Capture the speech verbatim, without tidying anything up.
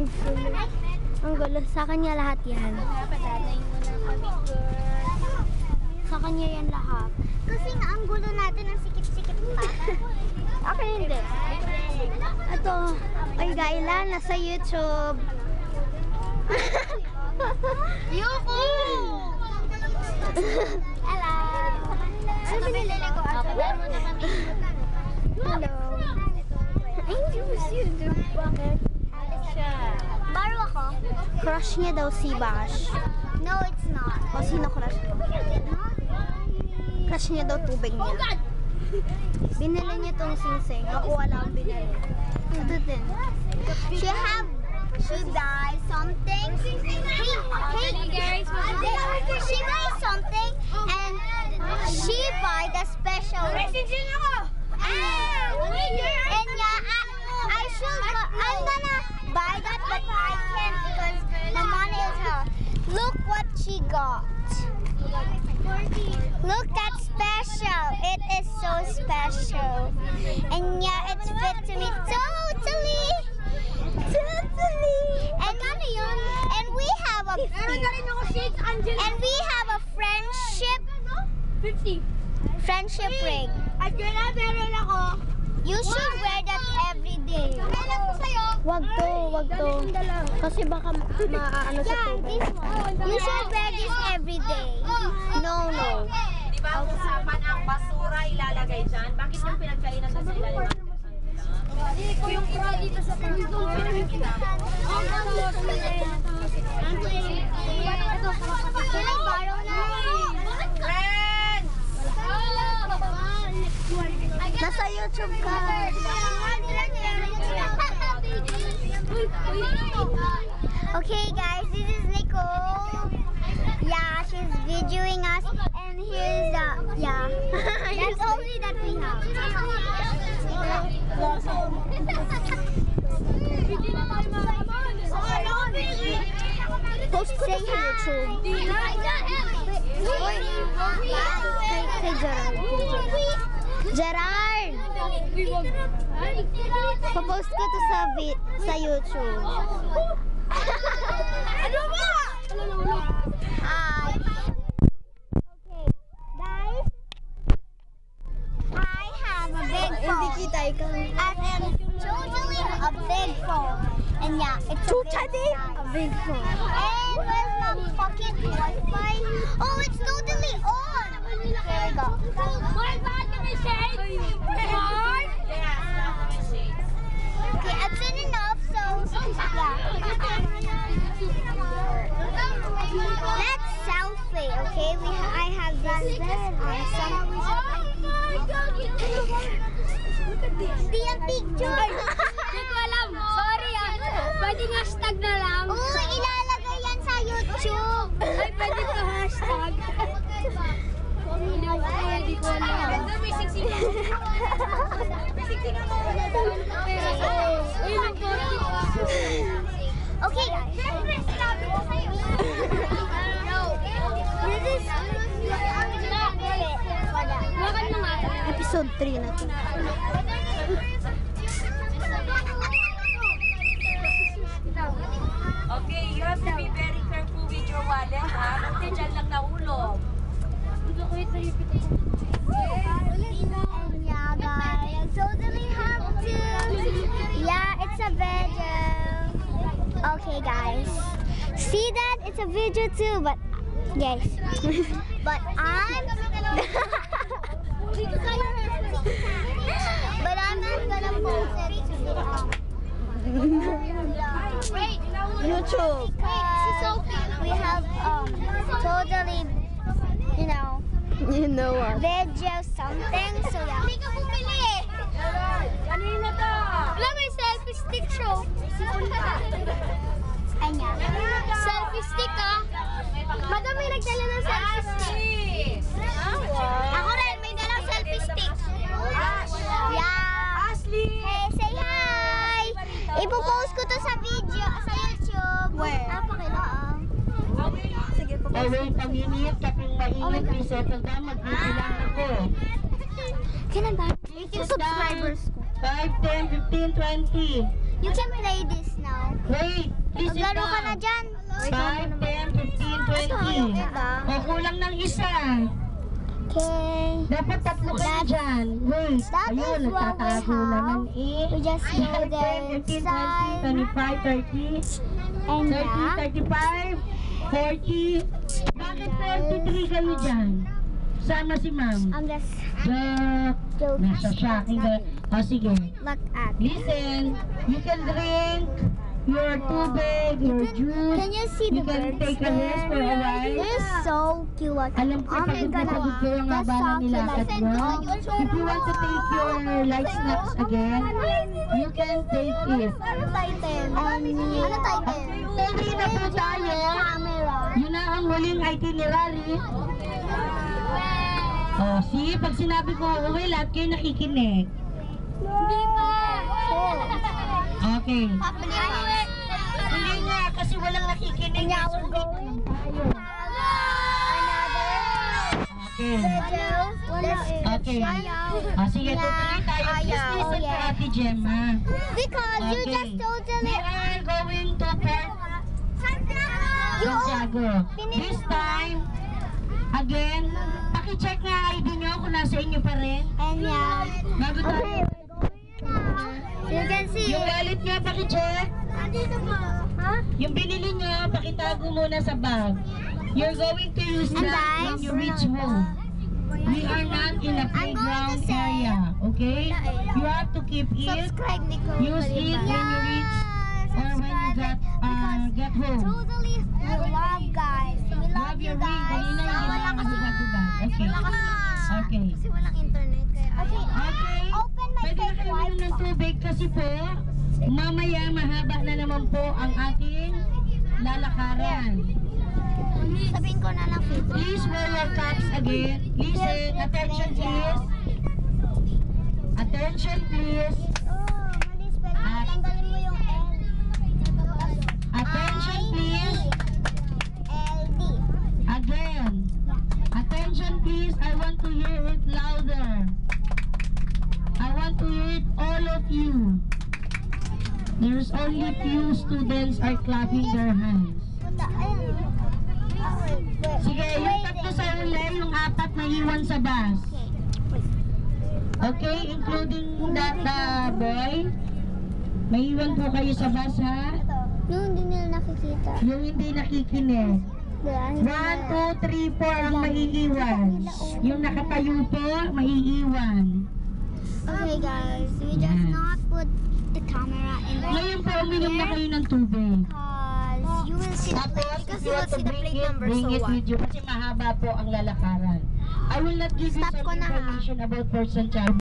gulo. Ang gulo. Sa kanya lahat yan. Sa kanya yan lahat. Kasi nga ang gulo natin ang sikip-sikip pa. Ako hindi. Ito. Ay, Gaila. Nasa YouTube. Yuko! Hello! Ano binili ko? Hello. I use you. Bakit? Baro ako? Crush niya daw si Bash. No, it's not. O sino crush mo? Crush niya daw tubig niya. Binili niya tong singsing. Ako wala akong binili. Ito din. She have, she buys something. Hey, hey guys, she buys something and she buy the special. Messaging ako. And yeah, I, I should, go, I'm gonna buy that, but I can't because my money is out. Look what she got. Look, that's special. It is so special. And yeah, it's fit to me totally. Totally. And, and we have a and we have a friendship fifty. friendship ring. At yun na, meron ako. You should wear that every day. Meron ko sa'yo. Wag to, wag to. Kasi baka maaano sa Yeah, tubig. this one. You should wear this every day. No, no. Di ba usapan ang basura ilalagay dyan? Bakit yung pinagkainan doon sa ilalim? Yung pro dito sa pangito. Can I borrow now? Friends! Nasa YouTube ka. Okay guys, this is Nicole. Yeah, she's videoing us. And here's the, yeah. That's only that we have. Post ko to Say sa YouTube. hi. Kay, kay Gerard. Gerard! Papost ko to sa, vi- sa YouTube. Ano ba? Hi. Okay, guys. I have a big phone. kita ikaw. I am totally a big phone. And yeah, it's a Totally big a big phone. And where's my pocket Wi-Fi? Oh, it's totally on. Here we go. Okay, I've seen enough, so yeah. Let's selfie, okay? We ha I have this awesome. Di ang picture. Hindi ko alam. Sorry ah. Pwedeng hashtag na lang. Oo, ilalagay yan sa YouTube. Ay, pwede ko hashtag. Hindi ko alam. Hindi ko alam. May siksik na. May siksik na mo. Uy, nag-forty ko. Okay, guys. This is... Bakit mo nga? Episode three na to. Okay, you have to be very careful with your wallet, ha? Kasi dyan lang nahulog. Wait, na-repeat ko. And yeah, guys, I totally have to. Yeah, it's a video. Okay, guys. See that? It's a video too, but yes. But I'm. But I'm not gonna post it to the um. Wait, YouTube. Because we have um totally, you know, You know what? video something. So yeah. Hindi ka bumili eh. Kanina to. wala, may selfie stick show. And yeah. Selfie stick ah. Madam, may nagdala ng selfie stick. Ako rin, may dalang selfie stick. Yeah. Ashley! Hey, say hi! Ipopost ko to sa video, sa YouTube. Where? Ah, pakilaang. Sige, papost. Away paminit, kaping mainit, resettle ka, magbibilang ako. Kailan ba? Yung subscribers ko. five, ten, fifteen, twenty. You can play this now. Wait, listen Maglaro ka na dyan. five, ten, fifteen, twenty. O, kulang ng isa. Okay. Dapat tatlo ka na dyan. Wait, That ayun, is what we nagtatago have. naman eh. We just go five, there ten, fifteen, twenty, inside. twenty-five, thirty, And thirty, yeah. thirty-five, forty. Bakit thirty-three kayo dyan? Sama si ma'am. I'm just Joke. joking. Nasa shocking ka. O, sige. Look at. Listen, you can drink your tubig, your juice. Can you see You the can birds take a rest for a there? while. They're so cute. Like, Alam ko, oh my pagod na God, pagod kayo ang the haba ng socks nilakad are mo. like- If you want to take your light snacks again, you can take it. Ano title? Ano title? Uwi na po tayo. Camera. Yun na ang huling itinerary. Oh, see, pag sinabi ko uwi, lahat kayo nakikinig. Hindi pa. Okay. Hindi nga, kasi walang nakikinig. And now So, we're going tayo. another Okay. video. Okay. Ah, sige, tutuloy tayo. Please listen to Ate Gemma. Because you Okay. just totally. We are going to Port Santiago. This time, again, paki-check nga I D nyo kung nasa inyo pa rin. And yeah. Bago tayo. You can see Yung it. wallet nyo, paki-check. Andito po. Huh? Yung binili nyo, pakitago muna sa bag. You're going to use And that guys, when you reach home. We are not in a playground say- area, okay? You have to keep it. Subscribe, Nicole. Use it when you reach or when you get uh, get home. Totally love, guys. We love Love you your ring. guys. Kanina hindi Wala na kasi- hubad-hubad. Okay. Wala kasi- Okay. Kasi walang internet kaya Okay. Okay. Open my Pwede na fake kayo uminom ng Wi-Fi. tubig kasi po, mamaya mahaba na naman po ang ating lalakaran. sabihin ko na lang favorite. Please wear your caps again. Listen, attention please. Attention please. Oh, mali spell. At- Tanggalin mo yung L. Attention please. L D. Again. Attention please. I want to hear it louder. I want to hear it all of you. There's only few students are clapping their hands. Punta. Ayun. Ah, wait, wait. Sige, yung Wait, tatlo sa uli, yung apat na iwan sa bus. Okay, including the, the boy. May iwan po kayo sa bus, ha? Yung hindi nila nakikita. Yung hindi nakikinig. One, two, three, four ang maiiwan. Yung nakatayo po, maiiwan. Okay, guys. We just Yes. not put the camera in the Ngayon po, uminom na kayo ng tubig. because you will see the Tapos, plate. if Kasi you want you'll to see the bring plate it, number, bring so it what? with you. Kasi mahaba po ang lalakaran. I will not give you Stop some ko na, ha? information about Port Santiago.